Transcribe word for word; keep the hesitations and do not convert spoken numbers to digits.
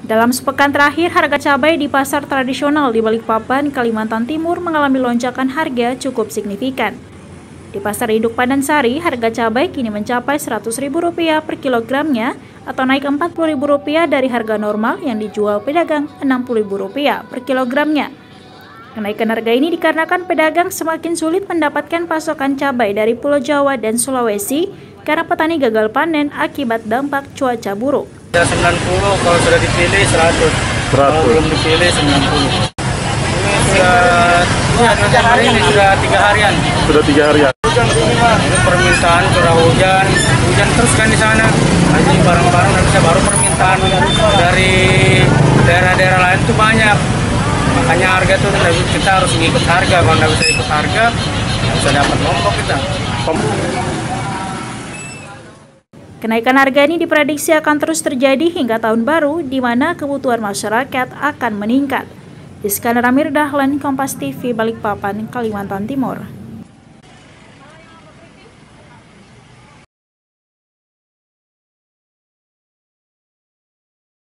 Dalam sepekan terakhir, harga cabai di pasar tradisional di Balikpapan, Kalimantan Timur mengalami lonjakan harga cukup signifikan. Di Pasar Induk Pandansari, harga cabai kini mencapai seratus ribu rupiah per kilogramnya atau naik empat puluh ribu rupiah dari harga normal yang dijual pedagang enam puluh ribu rupiah per kilogramnya. Kenaikan harga ini dikarenakan pedagang semakin sulit mendapatkan pasokan cabai dari Pulau Jawa dan Sulawesi karena petani gagal panen akibat dampak cuaca buruk. sembilan puluh, kalau sudah dipilih seratus, kalau belum dipilih sembilan puluh. Ini sudah, ya, hari ini sudah tiga harian. Sudah tiga harian. Ini permintaan curah hujan, hujan terus kan di sana. Ini barang-barang dan bisa baru permintaan dari daerah-daerah lain itu banyak. Makanya harga itu kita harus ngikut harga. Kalau nggak bisa ikut harga, nggak bisa dapat lompok kita. Kenaikan harga ini diprediksi akan terus terjadi hingga tahun baru, di mana kebutuhan masyarakat akan meningkat. Iskandar Amir Dahlan, Kompas T V, Balikpapan, Kalimantan Timur.